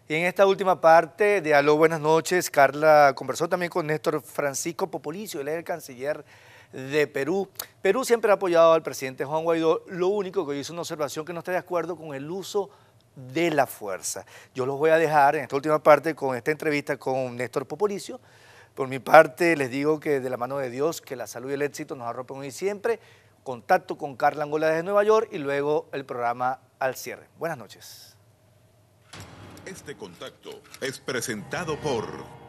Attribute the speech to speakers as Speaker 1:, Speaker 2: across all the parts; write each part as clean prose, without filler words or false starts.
Speaker 1: Y en esta última parte de Aló, buenas noches, Carla conversó también con Néstor Francisco Popolicio, él es el canciller de Perú. Perú siempre ha apoyado al presidente Juan Guaidó, lo único que hoy hizo una observación que no está de acuerdo con el uso de la fuerza. Yo los voy a dejar en esta última parte con esta entrevista con Néstor Popolicio. Por mi parte, les digo que de la mano de Dios, que la salud y el éxito nos arropen hoy y siempre. Contacto con Carla Angola desde Nueva York y luego el programa al cierre. Buenas noches.
Speaker 2: Este contacto es presentado por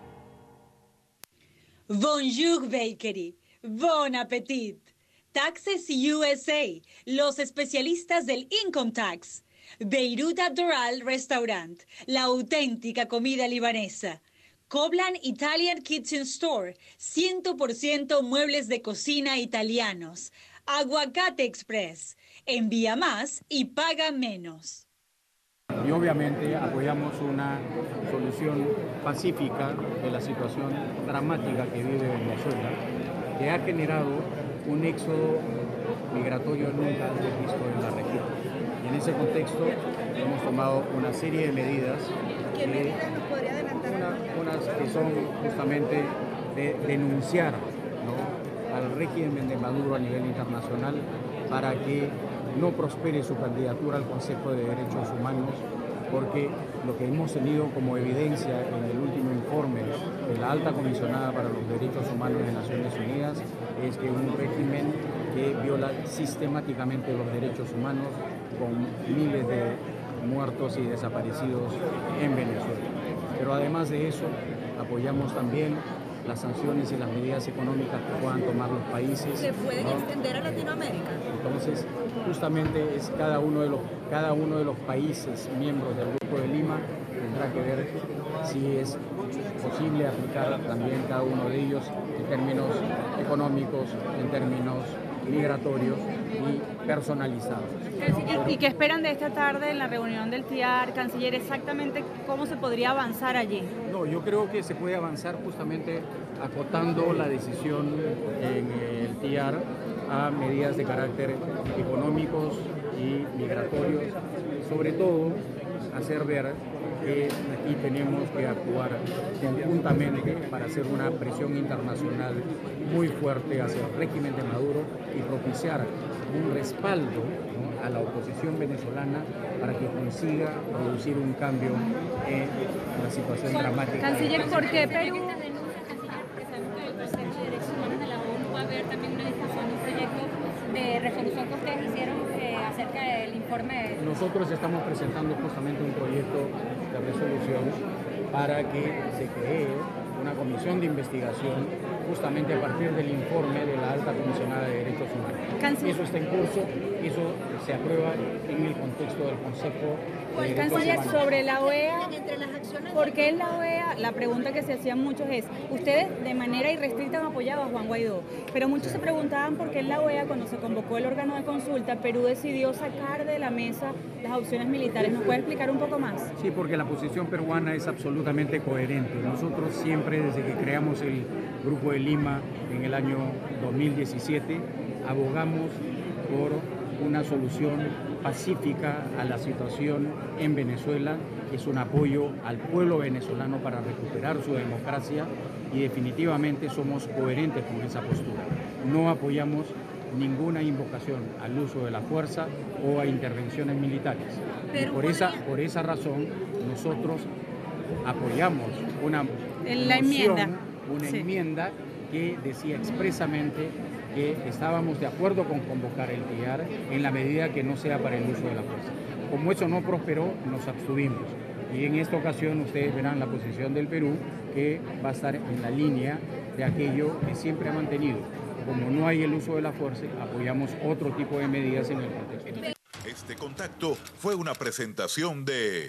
Speaker 3: Bonjour Bakery, bon appetit. Taxes USA, los especialistas del Income Tax. Beirut Abdoral Restaurant, la auténtica comida libanesa. Coblan Italian Kitchen Store, 100% muebles de cocina italianos. Aguacate Express, envía más y paga menos.
Speaker 4: Y obviamente apoyamos una solución pacífica de la situación dramática que vive Venezuela, que ha generado un éxodo migratorio nunca antes visto en la región. Y en ese contexto hemos tomado una serie de medidas.
Speaker 5: ¿Qué medidas nos podría adelantar?
Speaker 4: Unas que son justamente de denunciar, ¿no?, al régimen de Maduro a nivel internacional para que no prospere su candidatura al Consejo de Derechos Humanos, porque lo que hemos tenido como evidencia en el último informe de la Alta Comisionada para los Derechos Humanos de Naciones Unidas es que un régimen que viola sistemáticamente los derechos humanos con miles de muertos y desaparecidos en Venezuela. Pero además de eso, apoyamos también las sanciones y las medidas económicas que puedan tomar los países.
Speaker 5: ¿Se pueden extender a Latinoamérica?
Speaker 4: Entonces, justamente es cada uno de los países miembros del Grupo de Lima tendrá que ver si es posible aplicar también cada uno de ellos en términos económicos, en términos migratorios y personalizados.
Speaker 6: ¿Y qué esperan de esta tarde en la reunión del TIAR, canciller? Exactamente cómo se podría avanzar allí.
Speaker 4: No, yo creo que se puede avanzar justamente acotando la decisión en el TIAR a medidas de carácter económicos y migratorios, sobre todo hacer ver que aquí tenemos que actuar conjuntamente para hacer una presión internacional muy fuerte hacia el régimen de Maduro y propiciar un respaldo, ¿no?, a la oposición venezolana para que consiga producir un cambio en la situación dramática.
Speaker 6: Canciller, ¿por qué Perú?
Speaker 7: Va a haber también una discusión, un proyecto de resolución que ustedes hicieron acerca del informe.
Speaker 4: Nosotros estamos presentando justamente un proyecto de resolución para que se cree una comisión de investigación justamente a partir del informe de la Alta Comisionada de Derechos Humanos. Eso está en curso, eso se aprueba en el contexto del Consejo de Derechos
Speaker 6: Canciller,
Speaker 4: Humanos.
Speaker 6: sobre la OEA,
Speaker 5: Entre las acciones
Speaker 6: ¿por qué en la OEA? La pregunta que se hacían muchos es, ustedes de manera irrestricta han apoyado a Juan Guaidó, pero muchos se preguntaban por qué en la OEA, cuando se convocó el órgano de consulta, Perú decidió sacar de la mesa las opciones militares. ¿Nos puede explicar un poco más?
Speaker 4: Sí, porque la posición peruana es absolutamente coherente. Nosotros siempre, desde que creamos el Grupo de Lima en el año 2017, abogamos por una solución pacífica a la situación en Venezuela, que es un apoyo al pueblo venezolano para recuperar su democracia, y definitivamente somos coherentes con esa postura. No apoyamos ninguna invocación al uso de la fuerza o a intervenciones militares. Y por esa razón nosotros apoyamos una enmienda que decía expresamente que estábamos de acuerdo con convocar el TIAR en la medida que no sea para el uso de la fuerza. Como eso no prosperó, nos abstuvimos. Y en esta ocasión ustedes verán la posición del Perú, que va a estar en la línea de aquello que siempre ha mantenido. Como no hay el uso de la fuerza, apoyamos otro tipo de medidas en el contexto.
Speaker 2: Este contacto fue una presentación de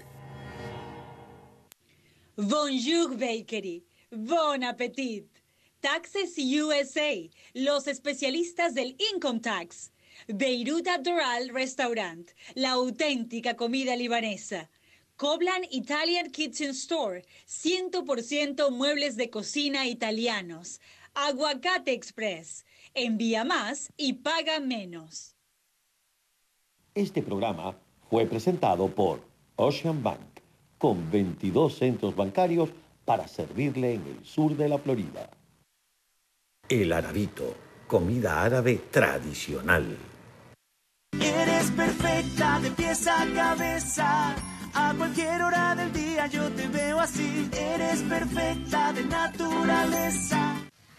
Speaker 3: Bonjour Bakery, bon appetit. Taxes USA, los especialistas del Income Tax. Beirut Abdoral Restaurant, la auténtica comida libanesa. Coblan Italian Kitchen Store, 100% muebles de cocina italianos. Aguacate Express, envía más y paga menos.
Speaker 8: Este programa fue presentado por Ocean Bank, con 22 centros bancarios para servirle en el sur de la Florida.
Speaker 9: El Arabito, comida árabe tradicional.
Speaker 10: Eres perfecta de pies a cabeza, a cualquier hora del día yo te veo así. Eres perfecta de naturaleza.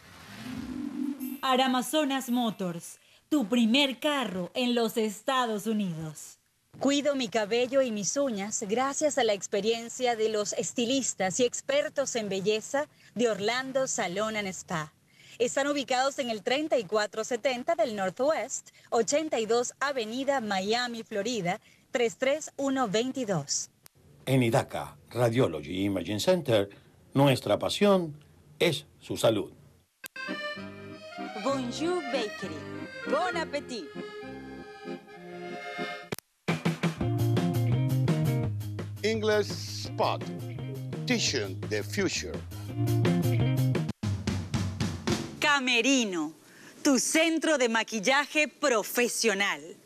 Speaker 3: Aramazonas Motors, tu primer carro en los Estados Unidos. Cuido mi cabello y mis uñas gracias a la experiencia de los estilistas y expertos en belleza de Orlando Salon and Spa. Están ubicados en el 3470 del Northwest, 82 Avenida Miami, Florida, 33122.
Speaker 9: En Idaca Radiology Imaging Center, nuestra pasión es su salud.
Speaker 3: Bonjour Bakery. Bon appétit.
Speaker 11: English Spot. Tishon the Future.
Speaker 3: Camerino, tu centro de maquillaje profesional.